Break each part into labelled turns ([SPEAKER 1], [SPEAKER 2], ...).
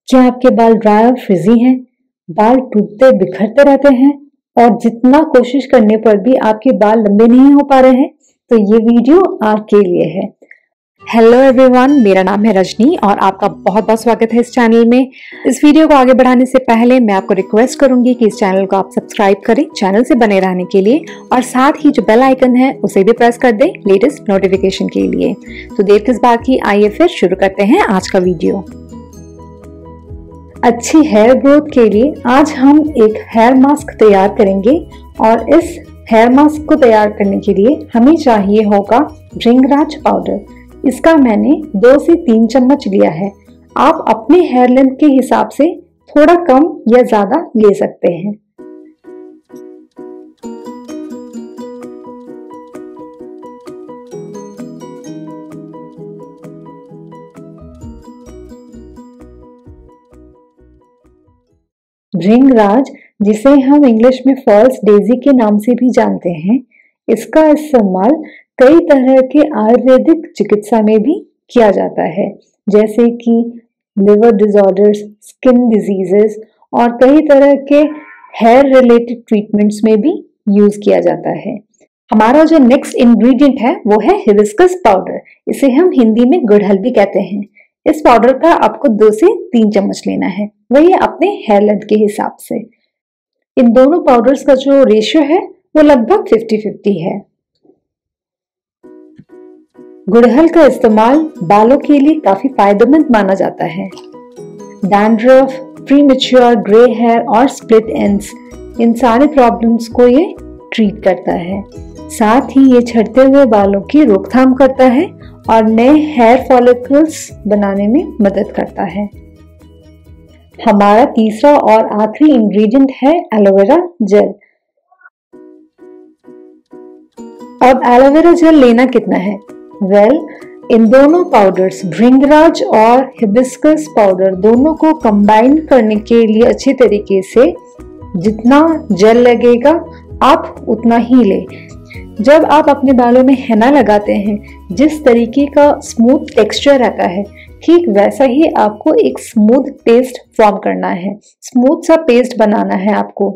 [SPEAKER 1] क्या आपके बाल ड्राई और फ्रिजी हैं? बाल टूटते बिखरते रहते हैं और जितना कोशिश करने पर भी आपके बाल लंबे नहीं हो पा रहे हैं? तो ये वीडियो आपके लिए है। हेलो एवरीवन, मेरा नाम है रजनी और आपका बहुत बहुत स्वागत है इस चैनल में। इस वीडियो को आगे बढ़ाने से पहले मैं आपको रिक्वेस्ट करूंगी कि इस चैनल को आप सब्सक्राइब करें चैनल से बने रहने के लिए, और साथ ही जो बेल आइकन है उसे भी प्रेस कर दें लेटेस्ट नोटिफिकेशन के लिए। तो देर किस बात की, आइए फिर शुरू करते हैं आज का वीडियो। अच्छी हेयर ग्रोथ के लिए आज हम एक हेयर मास्क तैयार करेंगे और इस हेयर मास्क को तैयार करने के लिए हमें चाहिए होगा भृंगराज पाउडर। इसका मैंने 2 से 3 चम्मच लिया है। आप अपने हेयर लेंथ के हिसाब से थोड़ा कम या ज्यादा ले सकते हैं। भृंगराज, जिसे हम इंग्लिश में फॉल्स डेजी के नाम से भी जानते हैं, इसका इस्तेमाल कई तरह के आयुर्वेदिक चिकित्सा में भी किया जाता है, जैसे कि लिवर डिसऑर्डर्स, स्किन डिजीजेस और कई तरह के हेयर रिलेटेड ट्रीटमेंट्स में भी यूज किया जाता है। हमारा जो नेक्स्ट इंग्रेडिएंट है वो है हिबिस्कस पाउडर। इसे हम हिंदी में गुड़हल भी कहते हैं। इस पाउडर का आपको 2 से 3 चम्मच लेना है, वही अपने हेयर लेंथ के हिसाब से। इन दोनों पाउडर्स का जो रेशियो है वो लगभग 50-50 है। गुड़हल का इस्तेमाल बालों के लिए काफी फायदेमंद माना जाता है। डैंड्रफ, प्रीमैच्योर ग्रे हेयर और स्प्लिट एंड्स, इन सारे प्रॉब्लम्स को ये ट्रीट करता है। साथ ही ये झड़ते हुए बालों की रोकथाम करता है और नए हेयर फॉलिकल्स बनाने में मदद करता है। हमारा तीसरा और आखिरी इंग्रेडिएंट है एलोवेरा जेल। अब एलोवेरा जेल लेना कितना है? इन दोनों पाउडर्स, भृंगराज और हिबिस्कस पाउडर, दोनों को कंबाइन करने के लिए अच्छी तरीके से जितना जेल लगेगा आप उतना ही ले। जब आप अपने बालों में हेना लगाते हैं, जिस तरीके का स्मूथ टेक्सचर रहता है, ठीक वैसा ही आपको एक स्मूथ पेस्ट फॉर्म करना है। स्मूथ सा पेस्ट बनाना है आपको।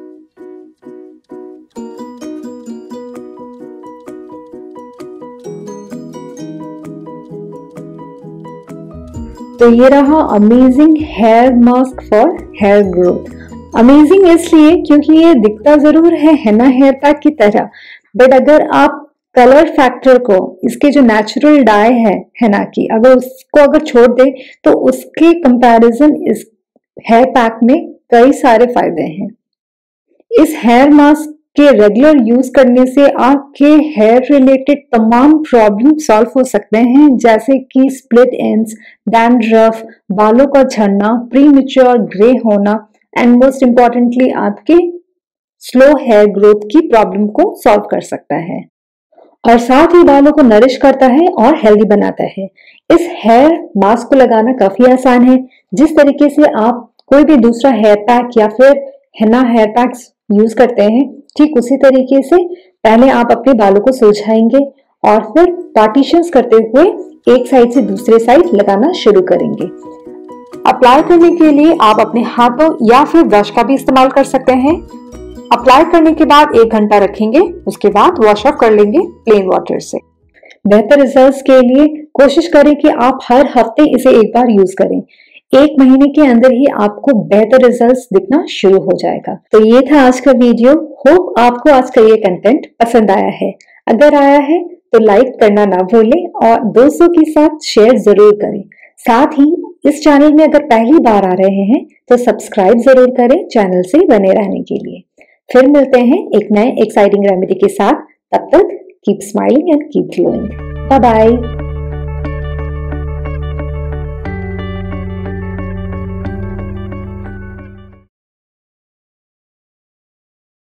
[SPEAKER 1] तो ये रहा amazing hair mask for hair growth. Amazing इसलिए क्योंकि ये दिखता जरूर है हेना हेयर पैक की तरह, बट अगर आप कलर फैक्टर को, इसके जो नेचुरल डाई है हेना की, अगर छोड़ दे तो उसके कंपैरिजन इस हेयर पैक में कई सारे फायदे हैं। इस हेयर मास्क के रेगुलर यूज करने से आपके हेयर रिलेटेड तमाम प्रॉब्लम सॉल्व हो सकते हैं, जैसे कि स्प्लिट एंड्स, डैंड्रफ, बालों का झड़ना, प्रीमैच्योर ग्रे होना एंड मोस्ट इम्पोर्टेंटली आपके स्लो हेयर ग्रोथ की प्रॉब्लम को सॉल्व कर सकता है। और साथ ही बालों को नरिश करता है और हेल्दी बनाता है। इस हेयर मास्क को लगाना काफी आसान है। जिस तरीके से आप कोई भी दूसरा हेयर पैक या फिर हेना हेयर पैक्स यूज करते हैं, ठीक उसी तरीके से पहले आप अपने बालों को सुलझाएंगे और फिर पार्टीशंस करते हुए एक साइड से दूसरे साइड लगाना शुरू करेंगे। अप्लाई करने के लिए आप अपने हाथों या फिर ब्रश का भी इस्तेमाल कर सकते हैं। अप्लाई करने के बाद 1 घंटा रखेंगे, उसके बाद वॉश ऑफ कर लेंगे प्लेन वाटर से। बेहतर रिजल्ट्स के लिए कोशिश करें कि आप हर हफ्ते इसे एक बार यूज करें। 1 महीने के अंदर ही आपको बेहतर रिजल्ट्स दिखना शुरू हो जाएगा। तो ये था आज का वीडियो। होप आपको आज का ये कंटेंट पसंद आया है। अगर आया है तो लाइक करना ना भूलें और दोस्तों के साथ शेयर जरूर करें। साथ ही इस चैनल में अगर पहली बार आ रहे हैं तो सब्सक्राइब जरूर करें चैनल से बने रहने के लिए। फिर मिलते हैं एक नए एक्साइटिंग रेमेडी के साथ। तब तक keep smiling and keep glowing. Bye bye.